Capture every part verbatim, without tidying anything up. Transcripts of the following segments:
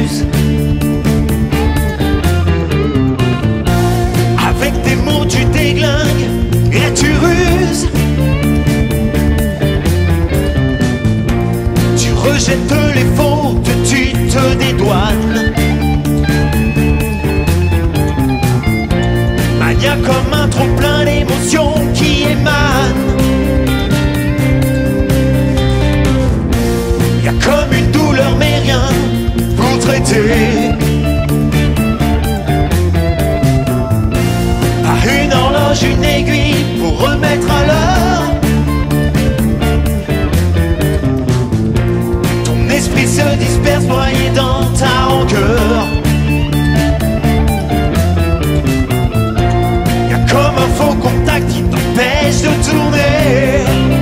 t'abuses. Avec tes mots tu déglingues et tu ruses. Tu rejettes les fautes, tu te dédouanes. Mania comme un trop plein d'émotions qui émanent. Y'a comme une douleur mais rien pour traiter. À une horloge, une aiguille pour remettre à l'heure. Ton esprit se disperse noyé dans ta rancœur. Y'a comme un faux contact qui t'empêche de tourner.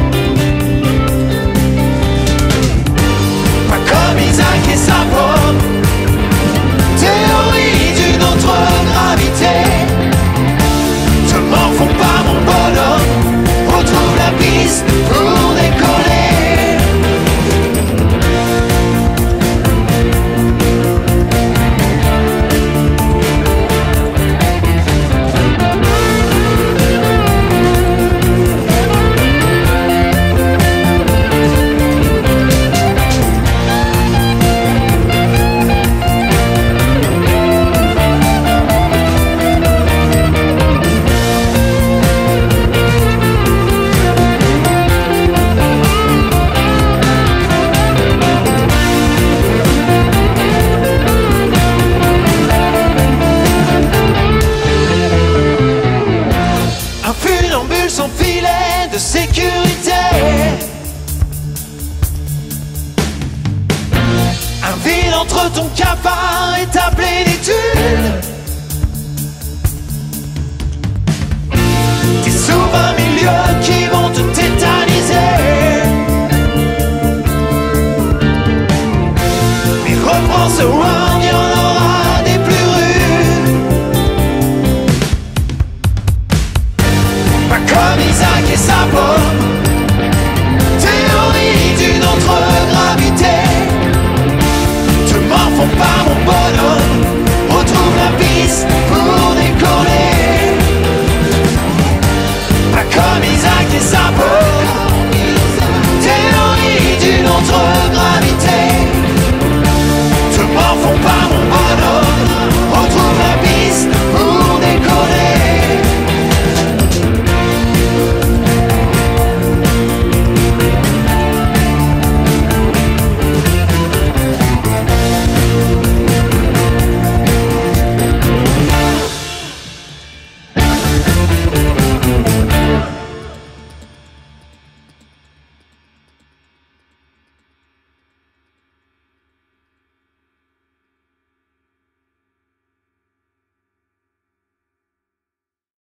Pas comme Isaac et sa pomme, théorie d'une autre gravité. Te morfonds pas mon bonhomme, retrouve la piste pour décoller. Sans filet de sécurité, un vide entre ton cafard et ta plénitude. T'es sous un milieu qui vont te tétaniser. Mais reprends ce